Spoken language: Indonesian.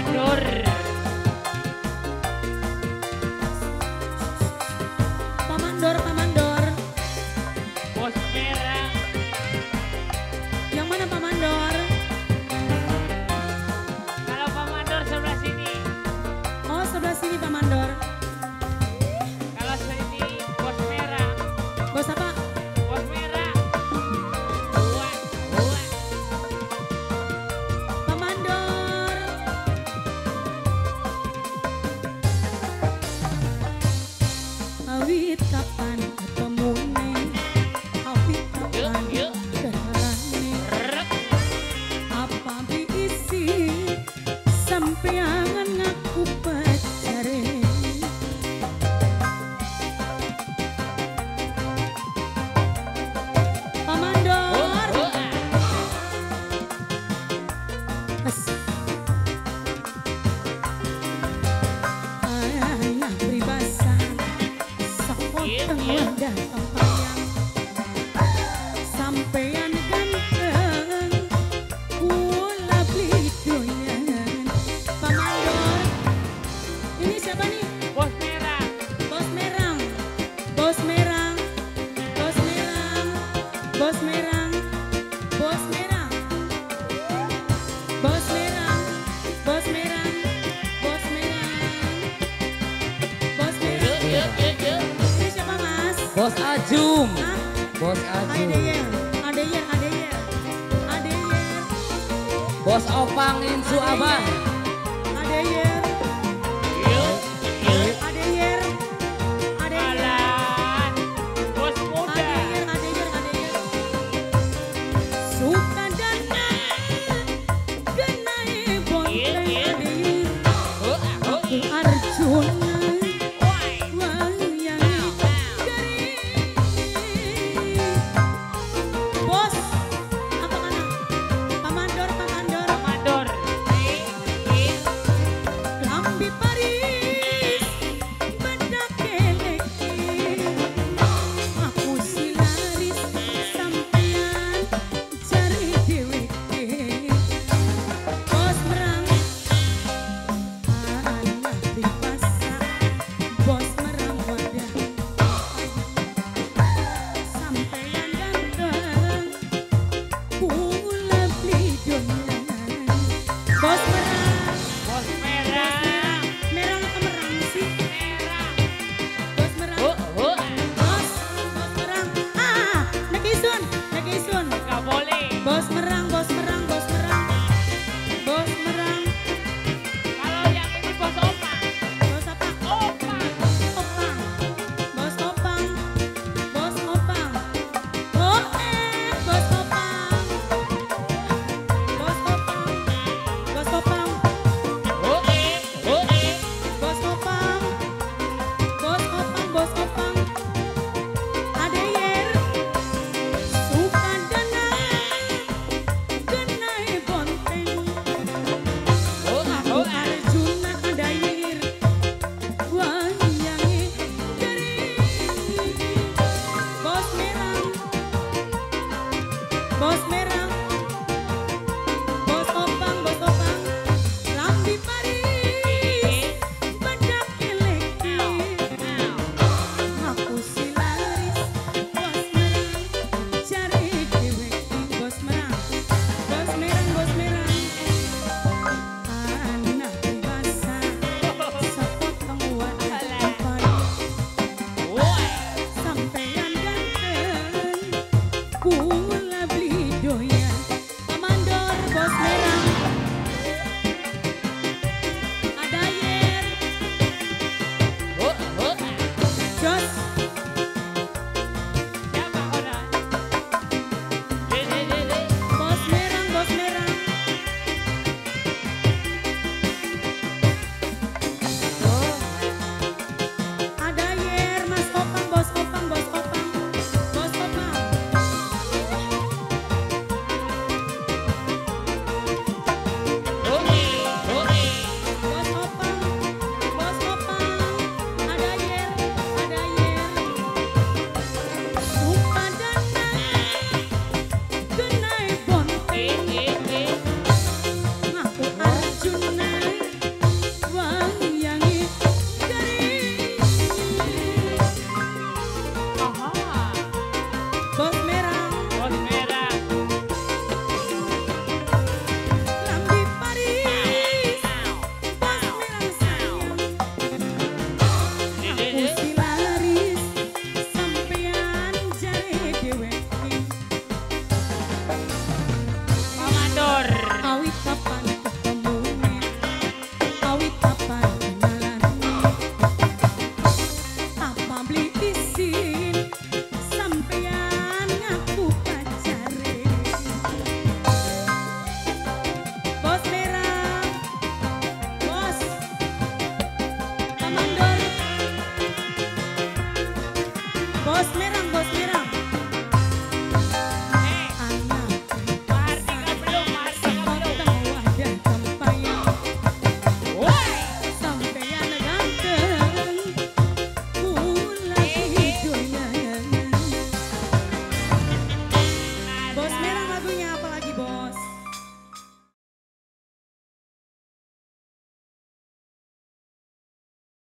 Komandor. Pamandor, pamandor. Bos merah. Yang mana pamandor? Kalau Komandor sebelah sini. Oh, sebelah sini pamandor. Kalau sini bos merah. Bos apa? Bos merah. Wah, wah. Pamandor. Awit kapan ketemu neng? Awit kapan Yuk, kenalannya? Rek. Apa biisi sampeangan ngaku pacare? Pamandor. Oh, As. Ayah beribasan sapoteng wadah tempayang sampean ganteng kula beli doyan. Pamandor, ini siapa nih? Bos merah. Bos Merang, Bos Merang, Bos Merang, Bos Merang, Bos Merang, Bos Merang, Bos Merang, Bos Merang, Bos Merang. Yuk. Ini siapa Mas? Bos Ajum. Hah? Bos Ajum. Adeyer, Adeyer, Adeyer, Adeyer, Bos Opang Insu Abah. Adeyer, Yuk. Adeyer, Adeyer. Jalan. Bos muda. Adeyer, Adeyer, Adeyer. Suka dana, genai bonteng Adeyer. Aku Arjuna, wayang dari. Bos, apa kana? Pamandor, pamandor. Komandor. Lambi Paris, badak keleki. Aku silaris sampean cari deweke. Bos merang, anak di pasar. Bos merang wadah, sampean ganteng, kula beli doyan. Bos merang. Bos merah. Merang apa merang sih? Merah. Bos merang. Oh. Bos merang. Nek isun, nek isun. Gak boleh. Bos merang, bos merang, bos merang. Bos merang. Kalau yang ini bos opang. Bos apa? Opang. Opang. Bos opang. Bos opang. Oh, bos opang. Bos opang. Bos opang. Oh. Bos opang. Bos opang, bos opang. Adeyer. Suka dana, genai bonteng. Aku Arjuna Adeyer, wayangi dari. Bos merang, bos merang, bos opang, lambi Paris, badak keleki. Aku silaris, bos merang, cari deweki. Bos merang, bos merang, bos merang. Anak basah, sapotong wadah tempayang. Sampean ganteng, kula